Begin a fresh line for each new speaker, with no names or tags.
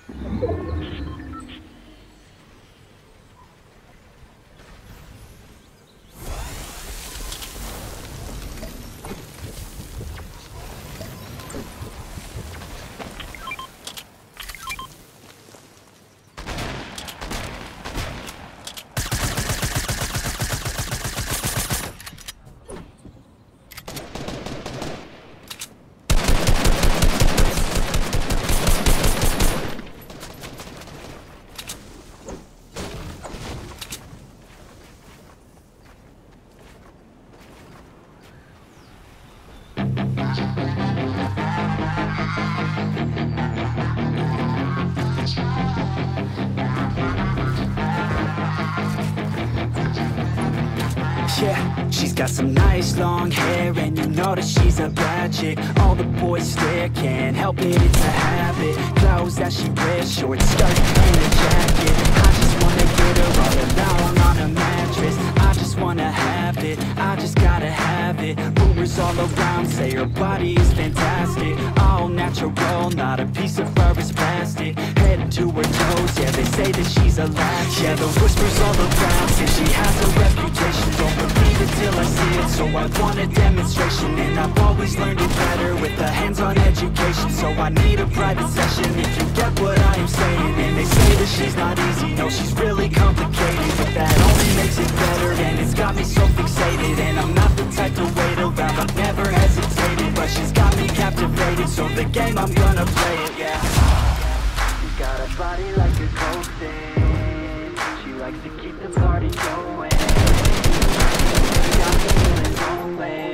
Yeah, she's got some nice long hair, and you know that she's a bad chick. All the boys stare, can't help it, it's a habit. Clothes that she wears, short skirt and a jacket. I just wanna get her all alone on a mattress. I just wanna have it, I just gotta have it. Rumors all around say her body is fantastic. All natural, not a piece of fur is plastic. Head to her toes, yeah, they say that she's a latch. Yeah, the whispers all around say she has a reputation. Don't believe it till I see it, so I want a demonstration. And I've always learned it better with a hands-on education. So I need a private session if you get what I am saying. And they say that she's not easy, no, she's really complicated. But that only makes it better, and it's got me so fixated. And I'm not the type to wait around, I've never hesitated. But she's got me captivated, so the game, I'm gonna play it, yeah. She's got a body like a coaxin'. She likes to keep the party going. Got me feeling lonely.